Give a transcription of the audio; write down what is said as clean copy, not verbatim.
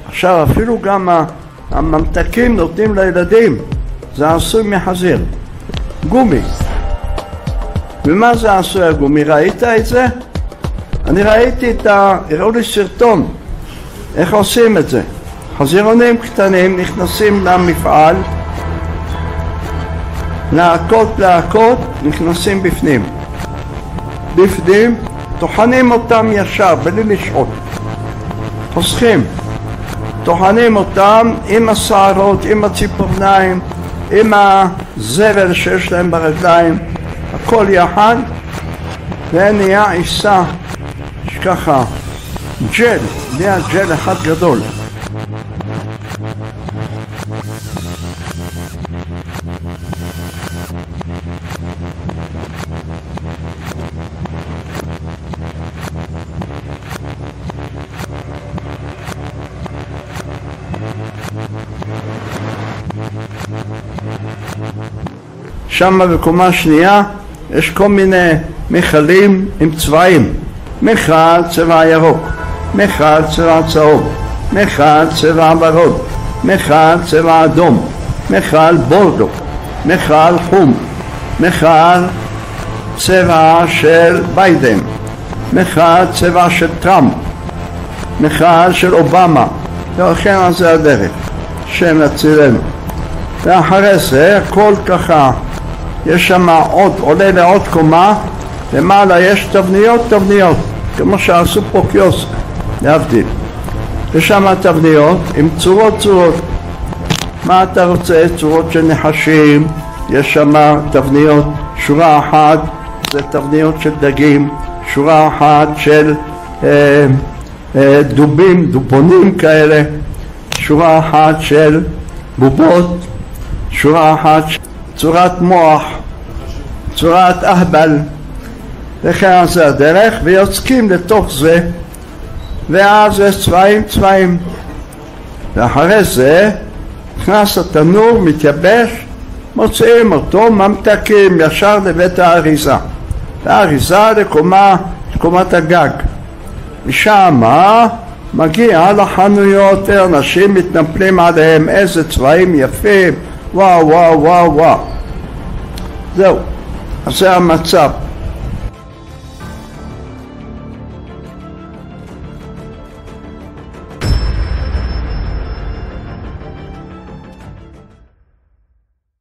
עכשיו אפילו גם הממתקים נותנים לילדים, זה עשוי מחזיר, גומי. ומה זה עשוי הגומי? ראית את זה? אני ראיתי הראו לי סרטון איך עושים את זה. חזירונים קטנים נכנסים למפעל, להקות נכנסים בפנים, טוחנים אותם ישר בלי לשחוט, חוסכים, טוחנים אותם עם השערות, עם הציפורניים, עם הזבל שיש להם ברגליים, הכל יחד, ונהיה עיסה שככה ג'ל, נהיה ג'ל אחד גדול. שם בקומה שנייה יש כל מיני מכלים עם צבעים, מכל צבע ירוק, מכל צבע צהוב, מכל צבע ורוד, מכל צבע אדום, מכל בורדו, מכל חום, מכל צבע של ביידן, מכל צבע של טראמפ, מכל של אובמה, ולכן על זה הדרך, שם יצילנו. ואחרי זה הכל ככה, יש שם עוד, עולה לעוד קומה, למעלה יש תבניות, כמו שעשו פה קיוסק, להבדיל. יש שם תבניות עם צורות. מה אתה רוצה? צורות של נחשים, יש שם תבניות, שורה אחת זה תבניות של דגים, שורה אחת של דובונים כאלה, שורה אחת של בובות, שורה אחת צורת מוח, צורת אהבל, וכן זה הדרך, ויוצקים לתוך זה, ואז יש צבעים, ואחרי זה נכנס התנור, מתייבש, מוצאים אותו, ממתקים ישר לבית האריזה, והאריזה לקומת הגג, ושם מגיע לחנויות, אנשים מתנפלים עליהם, איזה צבעים יפים, וואו. זהו, אז זה המצב.